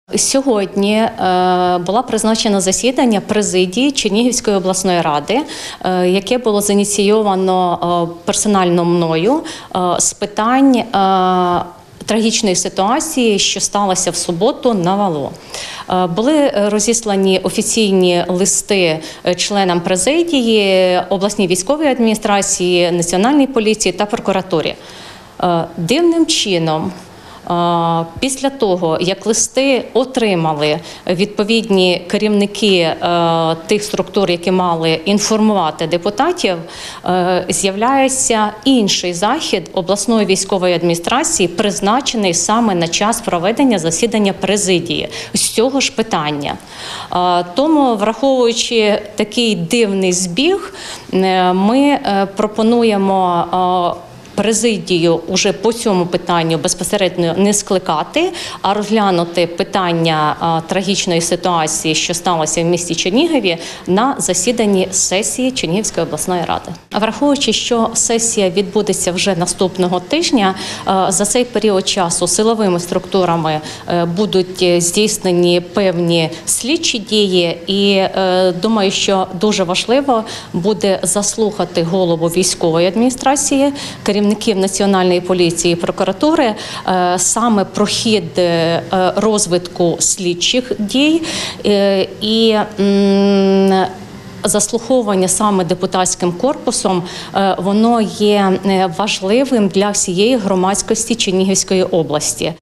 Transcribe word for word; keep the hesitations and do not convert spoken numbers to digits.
Сьогодні е, було призначено засідання президії Чернігівської обласної ради, е, яке було зініційовано е, персонально мною е, з питань е, трагічної ситуації, що сталося в суботу на Валу. Е, були розіслані офіційні листи членам президії, обласній військовій адміністрації, Національній поліції та прокуратурі. Е, дивним чином, після того, як листи отримали відповідні керівники тих структур, які мали інформувати депутатів, з'являється інший захід обласної військової адміністрації, призначений саме на час проведення засідання президії з цього ж питання. Тому, враховуючи такий дивний збіг, ми пропонуємо президію уже по цьому питанню безпосередньо не скликати, а розглянути питання а, трагічної ситуації, що сталося в місті Чернігові, на засіданні сесії Чернігівської обласної ради. Враховуючи, що сесія відбудеться вже наступного тижня, а, за цей період часу силовими структурами а, будуть здійснені певні слідчі дії, і а, думаю, що дуже важливо буде заслухати голову військової адміністрації, керівників керівників Національної поліції і прокуратури саме про хід розвитку слідчих дій і заслуховування саме депутатським корпусом, воно є важливим для всієї громадськості Чернігівської області.